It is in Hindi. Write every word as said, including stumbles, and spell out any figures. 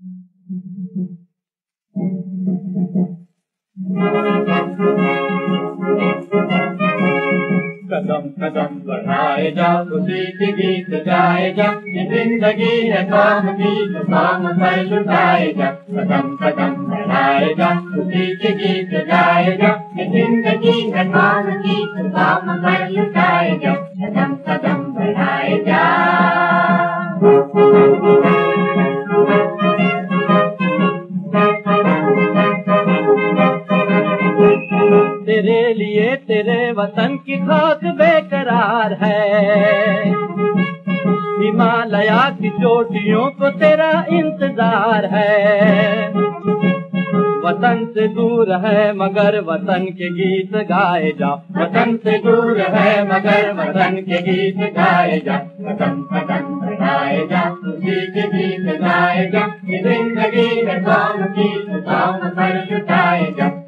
कदम कदम बढ़ाए जाओ, खुशी के गीत गाए जाओ, ये जिंदगी है काम की तो काम पर लुटाए जाओ। कदम कदम बढ़ाए जाओ, खुशी के गीत गाए जाओ, ये जिंदगी है काम की तो काम पर लुटाए जाओ। कदम कदम बढ़ाए जाओ। तेरे लिए तेरे वतन की खाक बेकरार है, हिमालया की चोटियों को तेरा इंतजार है। वतन से दूर है मगर वतन के गीत गाए जाओ, वतन से दूर है मगर वतन के गीत गाए जाओ। कदम कदम बढ़ाए जाओ, खुशी के गीत गाए जाओ, ये जिंदगी है काम की तो काम पर लुटाए जाओ।